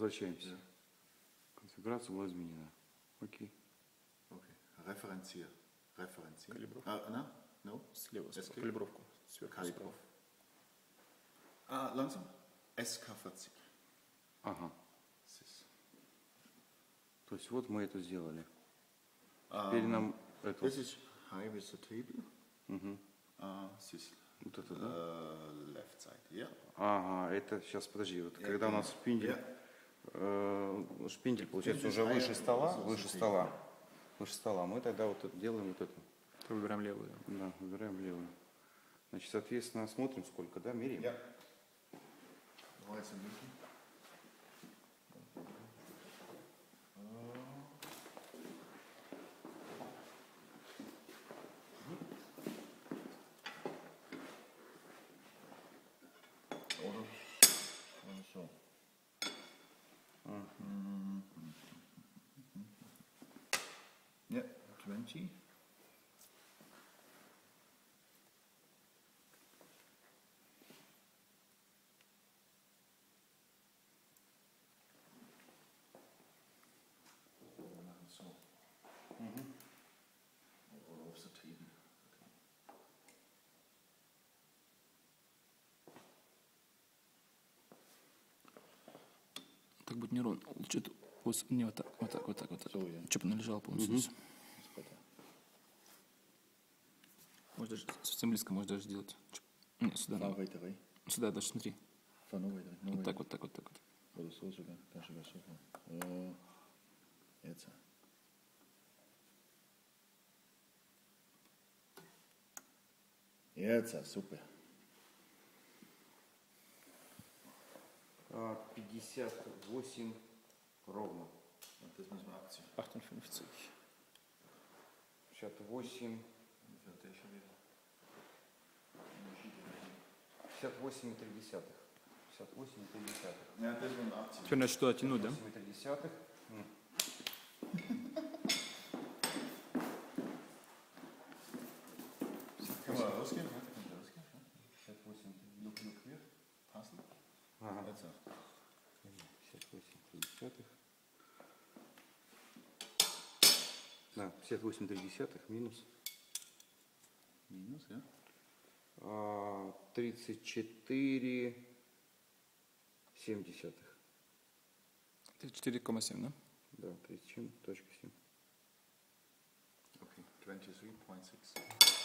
Возвращаемся. Конфигурация была изменена. Окей. Окей. Референциер. Калибровка. No? Слева, Escape. калибровку. Сверху Калибров. справа. Langsam. SK40. Ага. То есть вот мы это сделали. Теперь нам это... This is high with the table. This Вот это, да? left side. Yeah. Ага, это сейчас, подожди, вот когда у нас шпиндель, шпиндель получается уже выше стола, мы тогда вот это делаем вот это. Выбираем левую. Да, выбираем левую. Значит, соответственно, смотрим сколько, да, меряем. Ja. Давайте мыши. Хорошо. Yeah, 20. So. All off the table. Так будет неровно. Лучше не вот так. So, yeah. Чтобы она лежала полностью. It's better. Можно даже совсем близко, можно даже сделать. Не, сюда. Fahr weiter rein. Сюда, даже смотри. Fahr noch weiter rein. Noch Вот weiter. так, вот так, вот так. Oder so sogar. Kannst du sogar so fahren. Jetzt. Jetzt, super. 58 ровно. Und das müssen wir abziehen. 58. 58, Für den schon wieder. 58,3. 58,3. Ja, das müssen wir abziehen. Теперь значит туда тянуть, да? 58,3. Können wir rausgehen? Ja, können wir rausgehen. 58, Look hier. Passen. ага. Jetzt. 58,3. Да, 58,3 минус. Minus, ja. 34,7. 34,7, да? Да, 37,7. Okay, 23.6.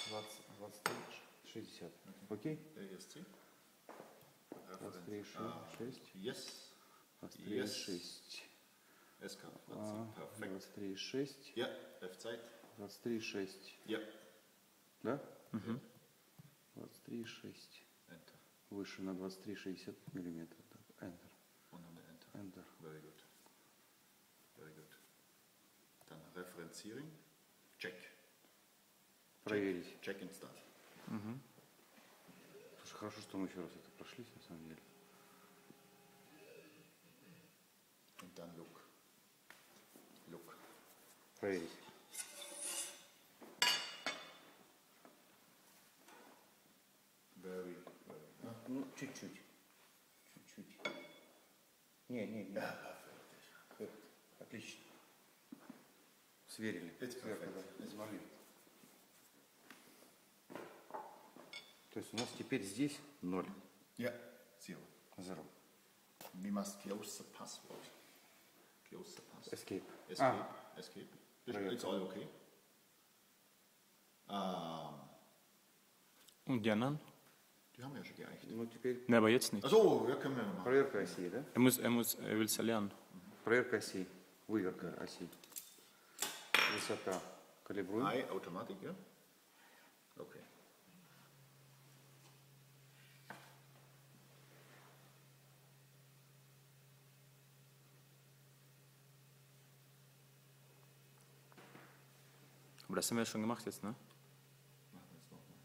23,60. Окей? ASC. 23,6. Yes. 23,6. SK. Perfekt. 23,6. Ja, F-Zeit. 23,6. Ja. Да? Угу. 23,6. Enter. Выше на 23,60 миллиметров. Так, Enter. Und dann Enter. Enter. Very good. Very good. Dann Referenzierung. Check. Проверить. Check and start. Угу. Слушай, хорошо, что мы еще раз это прошлись, на самом деле. Und dann look. Look. Проверить. Very, very. Ну, чуть-чуть. Чуть-чуть. Не. Ja, perfekt. Отлично. Сверили. Это Сверху, perfekt. да, измерили. То есть у нас теперь здесь 0. Ja, zero. 0. We must close the password. Close the password. Escape. Escape. Escape. Проверка. It's all okay. Und die anderen? Die haben wir ja schon geeicht. Ну, теперь Ne, aber jetzt nicht. Achso, ja, können wir machen. проверка осей, да? Er will es lernen. Проверка осей. Выверка осей. Высота. Калибруем. High automatic, ja? Okay. Aber das haben wir ja schon gemacht jetzt, ne? Machen wir jetzt nochmal.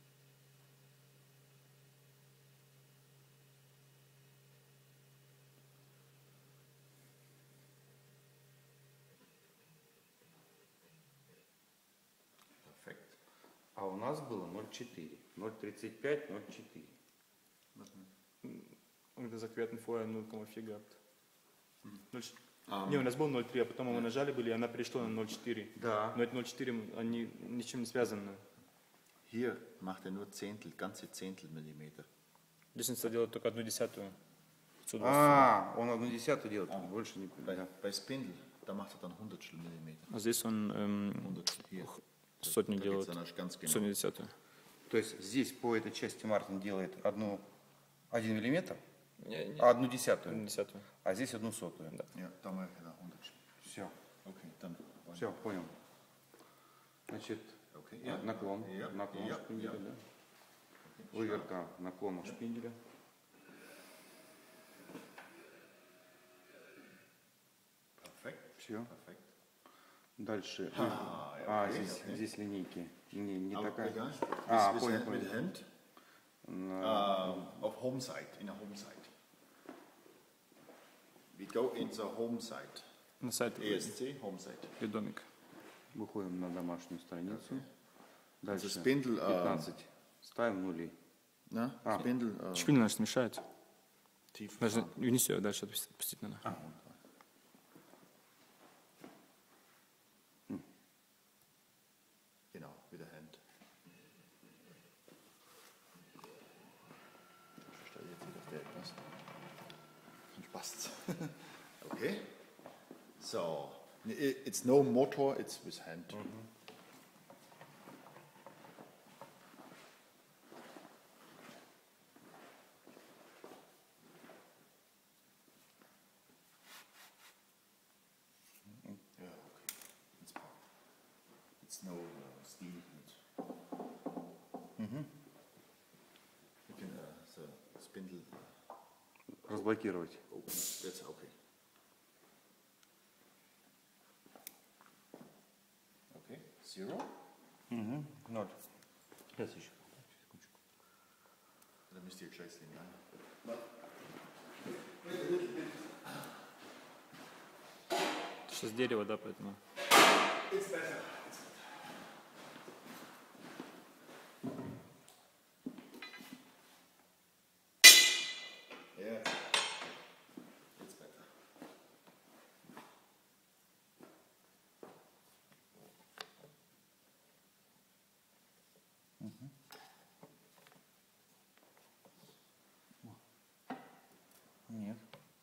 Perfekt. А у нас было 0,4. 0,35, 0,4. Und gesagt, wir hatten vorher 0,4 gehabt. Ja, Не, у нас был 0,3, а потом мы нажали были, и она перешла на 0,4. Да. Но это 0,4, они ничем не связаны. Hier macht er nur Zehntel, ganze Zehntel Millimeter. Лестница делает только 1/10. 120. А, он 1/10 делает, больше не... Bei, Да. bei Spindle, da macht er dann Hundertstel Millimeter. А здесь он Hundertstel hier. сотню Da geht's делает. dann erst ganz genau. 1/10. То есть здесь по этой части Мартин делает 1 миллиметр, Не, а 1/10, 1/10. а здесь 1/100. Да. Ja, da mache ich da Hundertstel. Все, Okay, dann. все, понял. Значит, Okay, ja. наклон, Ja, наклон ja, шпинделя, ja. да? Выверка наклона шпинделя. Perfekt. Все. Perfekt. Дальше. ja, okay, здесь, okay. здесь линейки. Не Aber такая. egal. А, With понял, hand- with понял. hand. Auf home side, in der home side. We go in the home side. На сайт ESC, home side. и домик. Выходим на домашнюю страницу. Дальше. Spindle, 15. Ставим нули. Na, Spindle, Шпиндель наш мешает. tief. Даже внеси ее дальше отпустить надо. Genau, with the hand. Ich stelle jetzt wieder auf der etwas. Sonst passt's. Okay. So, it's no motor, it's with hand. Ja, okay. It's no steel. You can the spindle Разблокировать. open. That's okay. Okay, 0. Ноль. Сейчас еще. Dann müsst ihr gleich sehen. Сейчас дерево, да, поэтому. It's better. Yeah. It's better. Нет.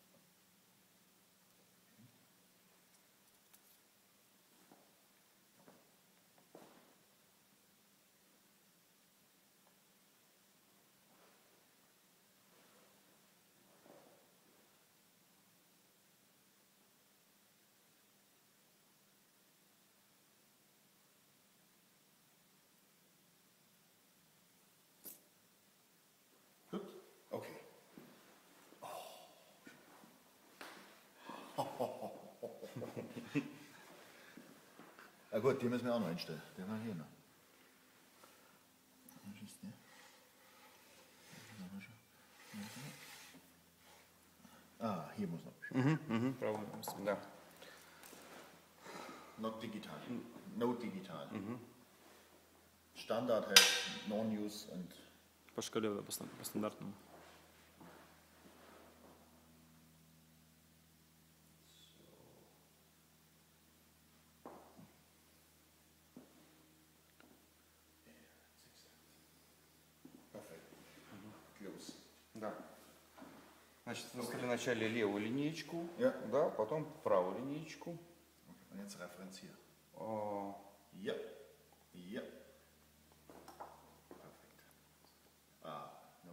Gut? Okay. Ah gut, die müssen wir auch noch einstellen. Den haben wir hier noch. Was ist der? Ah, hier muss noch. Право. Да. Not digital. No digital. Standard has non-use and По шкале, да, по стандартному. perfect. Close. Да. Значит, выставили вначале левую линеечку, Ja. да, потом правую линеечку. Okay. Und jetzt referenzieren. О, Ja. Ja. Perfekt. Ah, no.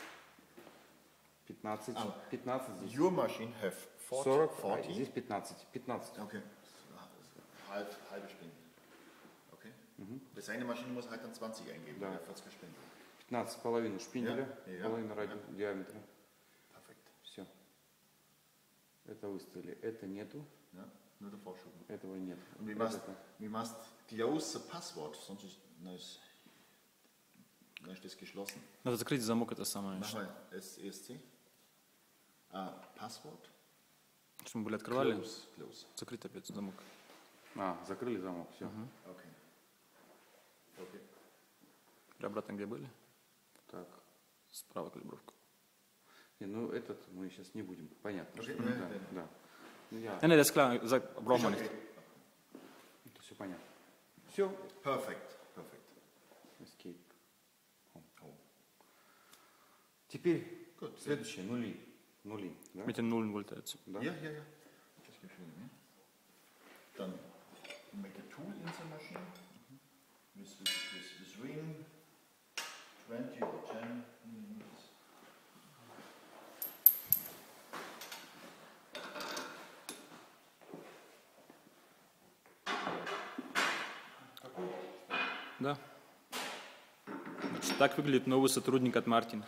15, А. 15 здесь. Your machine have 40, 40. а здесь 15. 15. Okay. Halbe Spindel. Okay. Seine Maschine muss halt dann 20 eingeben, Да. weil er 40 Spindel. 15 половину шпинделя, Ja, половину ja. диаметра. Perfekt. Все. Это выставили. Это нету, Ja, nur der Vorschub. этого нет. Und we Вот must, это. we must close the password, sonst ist, dann ist das geschlossen. Надо закрыть замок, это самое. Mach mal ESC. Password. Чтобы мы были открывали, Close. закрыть опять замок. А, закрыли замок, все. Okay. Okay. Или обратно, где были, Так. справа калибровка. Не, ну этот мы сейчас не будем. Понятно. Окей, что- да, да, да. да. Ja, Nein, das ist klar, braucht man nicht. это все понятно. Все. Perfect. Perfect. Escape. Теперь Good. следующее, нули. Нули, да? Mit den Nullen wollte er jetzt. Да? Yeah, yeah, yeah. Just give me. Then make a tool in the machine with ring 20 or 10 millimeters. Да. Значит, так выглядит новый сотрудник от Мартин.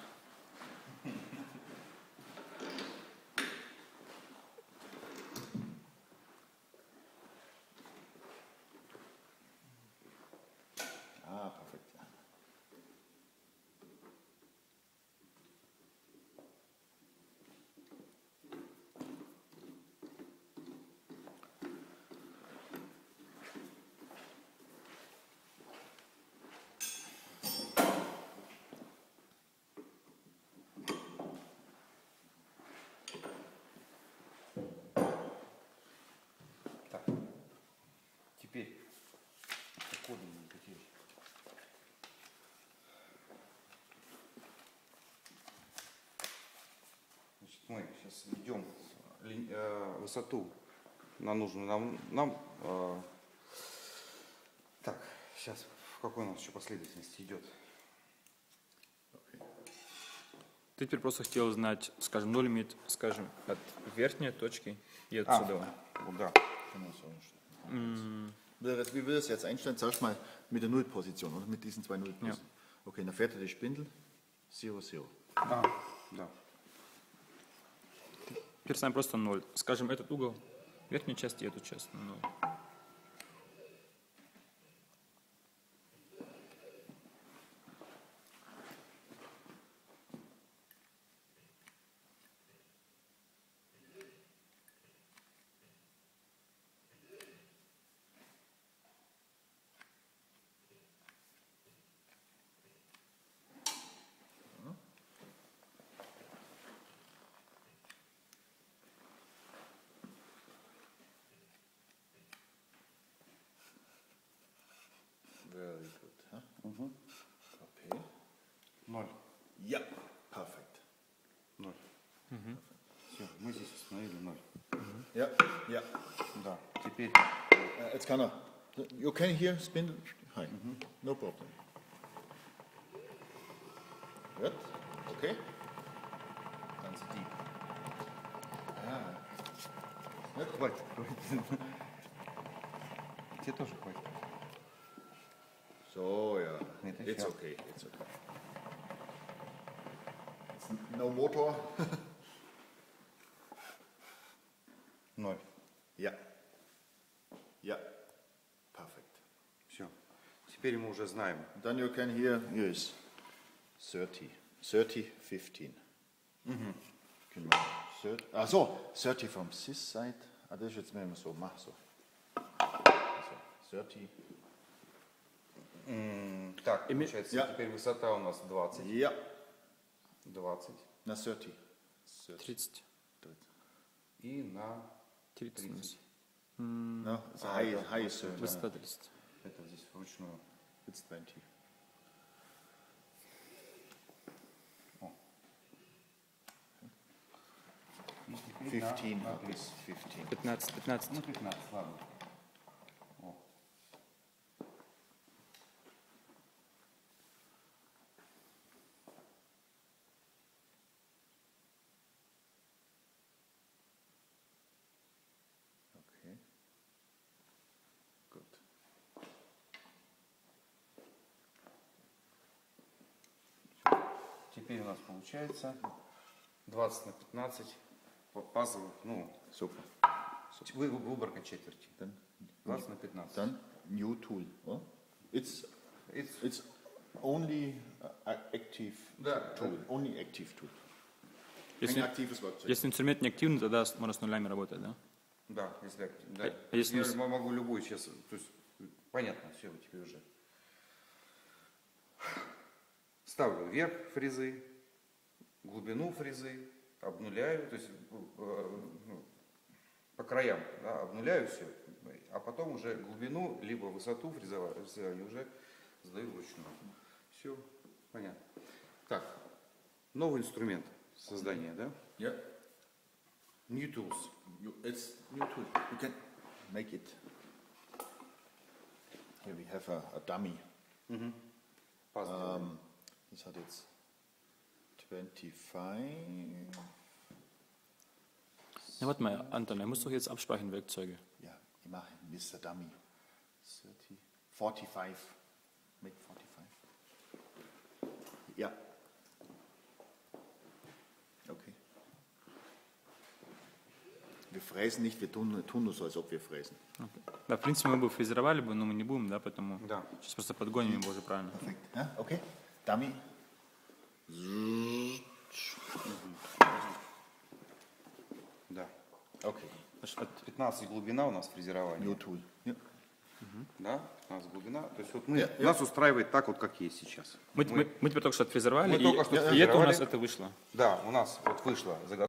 Ah, perfect. Yeah. Так. Теперь коды мы потеряли. Значит, мы сейчас введем высоту на нужную нам. Так, сейчас в какой у нас еще последовательности идет? Ты теперь просто хотел узнать, скажем, 0 имеет, скажем, от верхней точки и отсюда. Вот, да. Genau so. Wie wir das jetzt einstellen? Zuerst mal mit der Nullposition, oder? Mit diesen zwei Nullpositionen. Okay, dann fährt er die Spindel. 0, 0. Да. Теперь ставим просто 0. Скажем, этот угол верхней части и эту часть на 0. Very good. Huh? Okay. 0. Ja, perfect. 0. Все, мы здесь установили 0. Ja, ja. Да. Теперь Jetzt kann er. You can hear spindle. Hi. No problem. Good. Okay. ganz deep. Хватит. Тебе тоже хватит. So, ja. Нет, It's еще. okay. It's okay. It's no motor. 0. Ja. Ja. Perfect. Все. Теперь мы уже знаем. Then you can hear, yes, 30. 30, 15. Genau. 30 from this side. Ah, das ist jetzt mehr so, mach so. Also, 30. Так, получается, Я. теперь высота у нас 20. Ja. 20. Na, 30. 30. И на 30 у нас. 30. No, it's high is 30. Высота 30. Это здесь вручную. It's 20. И теперь 15. на Okay, 15. 15, 15. Ну, 15, ладно. О. Okay. Gut. Теперь у нас получается 20 на 15 пазлов, ну, Super. выборка четверти. Then, 20 на 15. then new tool. Oh? It's It's- only active Да, tool. Only active tool. Если, Ein aktives Werkzeug. если инструмент не активный, тогда можно с нулями работать, да? Да, если активно. Да. А если Я мы могу любую сейчас, то есть, понятно, все, теперь уже. Ставлю вверх фрезы, глубину фрезы, обнуляю, то есть по краям, да, обнуляю все, а потом уже глубину, либо высоту фрезерования уже задаю вручную. Все, понятно. Так, новый инструмент создания, да? Yeah. New tools. It's new tool. You can make it. Here we have a dummy. Пазл. Das hat jetzt 25. Ja, warte mal, Anton, er muss doch jetzt abspeichern, Werkzeuge. Ja, ich mache Mr. Dummy. 30, 45. Make 45. Ja. Okay. Wir fräsen nicht, wir tun nur so, als ob wir fräsen. Да, в принципе, мы бы фрезеровали бы, но мы не будем, да, поэтому Да. сейчас просто подгоним его уже правильно. Perfekt. Ja, okay. Dummy. Да. Okay. Значит, от- 15 глубина у нас фрезерования. New tool. Ja. Да, 15 глубина. То есть вот Я- нас устраивает так вот, как есть сейчас. Мы теперь только что отфрезеровали, Мы только что и это у отфрезеровали. нас это вышло. Да, у нас вот вышла заготовка.